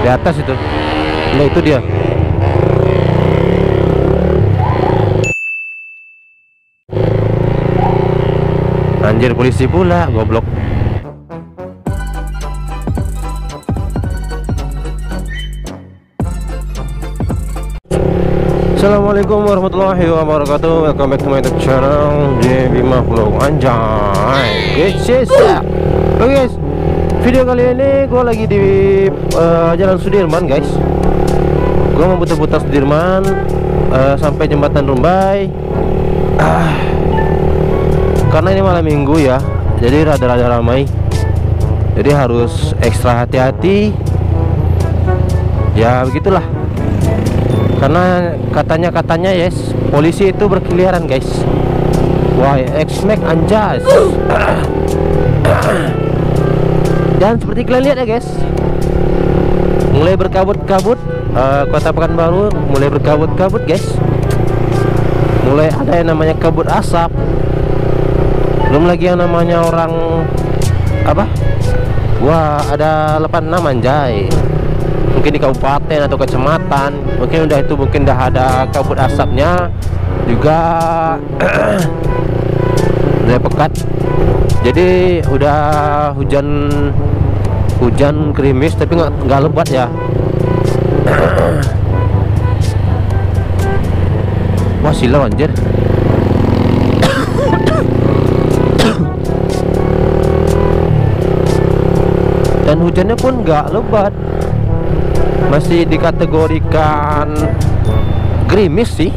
Di atas itu. Nah itu dia. Anjir, polisi pula, goblok. Assalamualaikum warahmatullahi wabarakatuh. Welcome back to my YouTube channel di Bima Vlog. Anjay, guys, oke guys, video kali ini gue lagi di Jalan Sudirman guys. Gue mau putar-putar Sudirman sampai jembatan Rumbai. Karena ini malam minggu ya, jadi rada-rada ramai, jadi harus ekstra hati-hati. Ya begitulah. Karena katanya yes, polisi itu berkeliaran guys. Wah, X-Max anjas. Dan seperti kalian lihat ya guys, mulai berkabut-kabut. Kota Pekanbaru mulai berkabut-kabut guys. Mulai ada yang namanya kabut asap. Belum lagi yang namanya orang apa? Wah, ada 86 anjay. Mungkin di kabupaten atau kecamatan, mungkin udah ada kabut asapnya juga. Udah pekat, jadi udah hujan gerimis tapi nggak lebat ya. Wah, silau anjir. Dan hujannya pun nggak lebat, masih dikategorikan gerimis sih.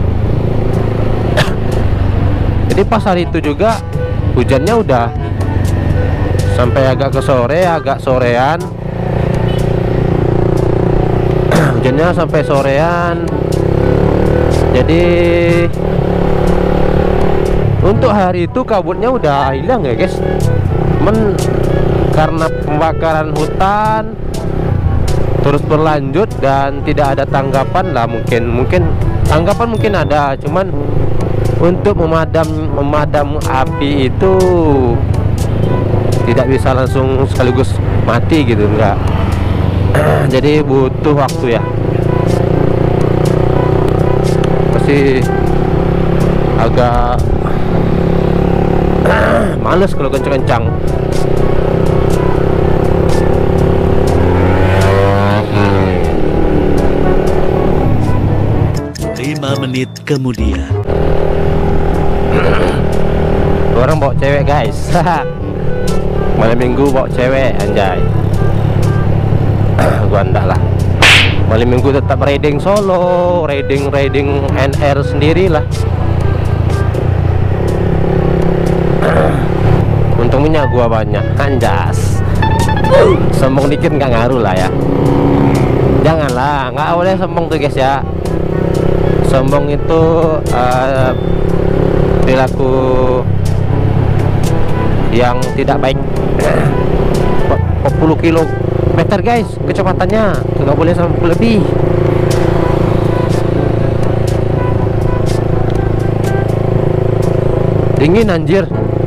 Jadi pas hari itu juga hujannya udah sampai agak ke sore, agak sorean. Hujannya sampai sorean. Jadi untuk hari itu kabutnya udah hilang ya guys. Karena pembakaran hutan terus berlanjut dan tidak ada tanggapan lah, mungkin tanggapan mungkin ada, cuman untuk memadam api itu tidak bisa langsung sekaligus mati gitu, enggak. Jadi butuh waktu ya. Pasti agak males kalau kencang-kencang. 5 menit kemudian. Orang bawa cewek guys. Malam minggu bawa cewek anjay. Gua enggak lah. Malam minggu tetap riding solo, riding NR sendirilah. Untungnya gua banyak anjas. Sombong dikit nggak ngaruh lah ya. Janganlah, nggak boleh sombong tuh guys ya. Sombong itu perilaku yang tidak baik. 40 kilometer guys kecepatannya, nggak boleh sampai lebih. Dingin anjir.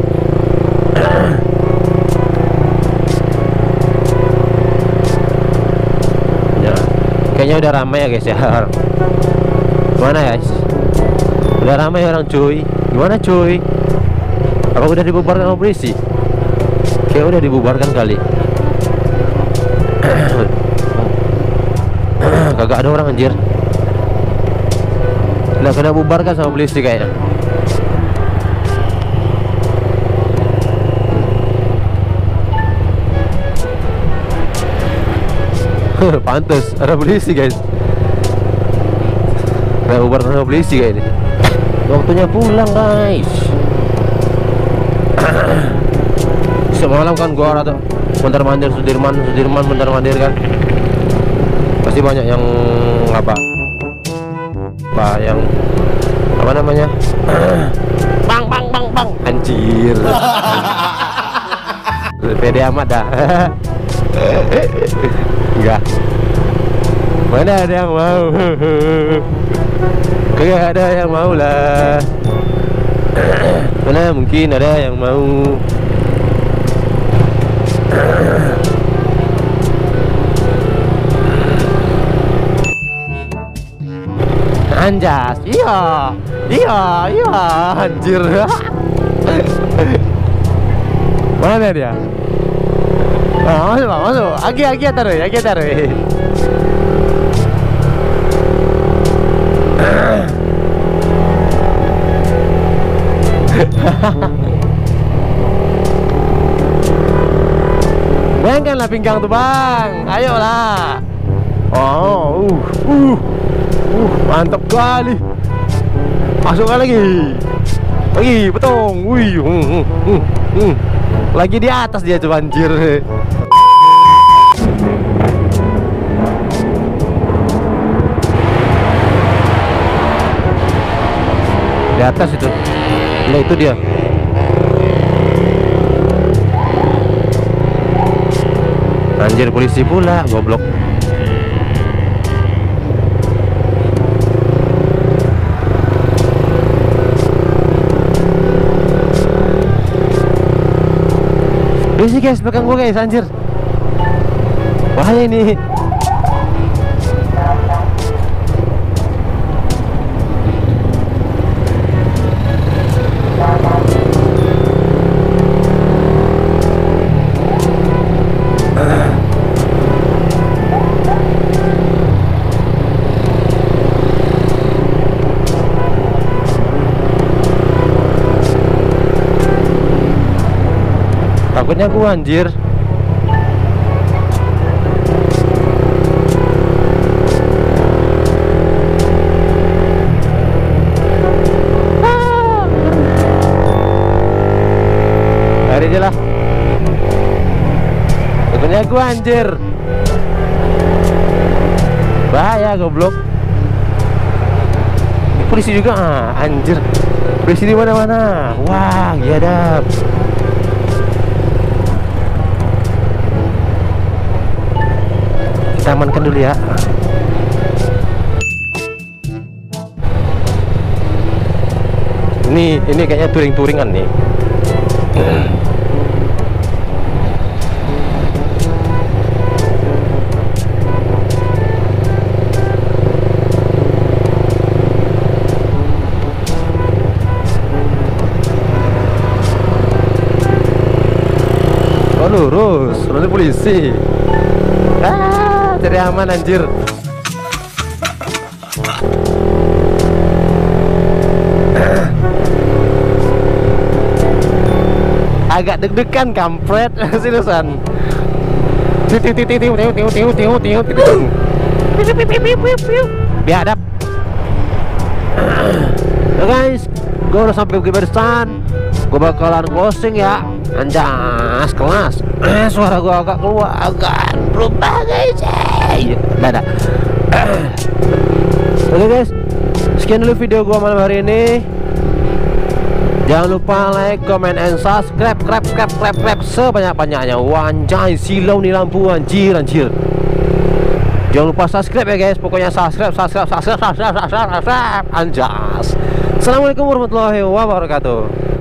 Ya, kayaknya udah ramai ya guys ya. Gimana guys? Udah ramai orang cuy. Gimana cuy? Apa udah dibubarkan sama polisi? Kayak udah dibubarkan kali. Kagak ada orang anjir. Udah kena bubarkan sama polisi kayaknya. Pantes ada polisi guys. Kena bubarkan sama polisi kayaknya. Waktunya pulang guys. Semalam kan gua rata mondar-mandir Sudirman mondar-mandir kan. Pasti banyak yang yang apa namanya? Bang anjir. Pede amat dah. Enggak. Mana ada yang mau? Kagak ada yang mau lah. Mana mungkin ada yang mau. Anjas. Iya. Anjir. Mana dia? Masuk. Agi taruh. Bengkanlah pinggang tuh bang, ayolah. Oh, mantap kali. Masukkan lagi, betong. Wih, lagi di atas dia tuh anjir. Di atas itu, nah itu dia. Anjir, polisi pula, goblok. Polisi guys, belakang gua guys, anjir. Bahaya ini. Takutnya gua anjir. Lari aja lah. Takutnya gua anjir. Bahaya goblok. Polisi juga anjir. Polisi di mana-mana. Wah, biadab. Kita amankan dulu ya. Ini kayaknya touring-touringan nih. Oh lurus, polisi. Cari aman anjir. Agak deg-degan kampret seriusan. Biadab. Guys, gue udah sampai Barisan. Gue bakalan closing ya. Anjas kelas. Suara gue agak keluar, agak berubah guys. Dadah. Oke guys, sekian dulu video gue malam hari ini. Jangan lupa like, comment, and subscribe. Sebanyak-banyaknya. Wanjay, silau nih lampu anjir. Jangan lupa subscribe ya guys. Pokoknya subscribe. Anjas. Assalamualaikum warahmatullahi wabarakatuh.